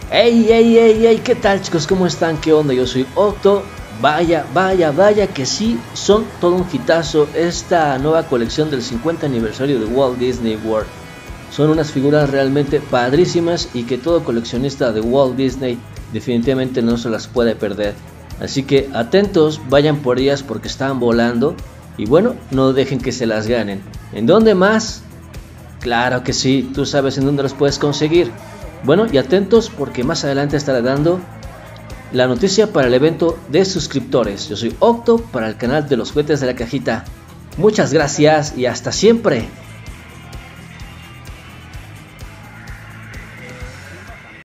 Hey, ¿qué tal, chicos? ¿Cómo están? ¿Qué onda? Yo soy Octo. Vaya que sí, son todo un hitazo esta nueva colección del 50 aniversario de Walt Disney World. Son unas figuras realmente padrísimas y que todo coleccionista de Walt Disney definitivamente no se las puede perder. Así que atentos, vayan por ellas porque están volando y bueno, no dejen que se las ganen. ¿En dónde más? Claro que sí, tú sabes en dónde las puedes conseguir. Bueno, y atentos porque más adelante estaré dando la noticia para el evento de suscriptores. Yo soy Octo para el canal de los juguetes de la cajita. Muchas gracias y hasta siempre.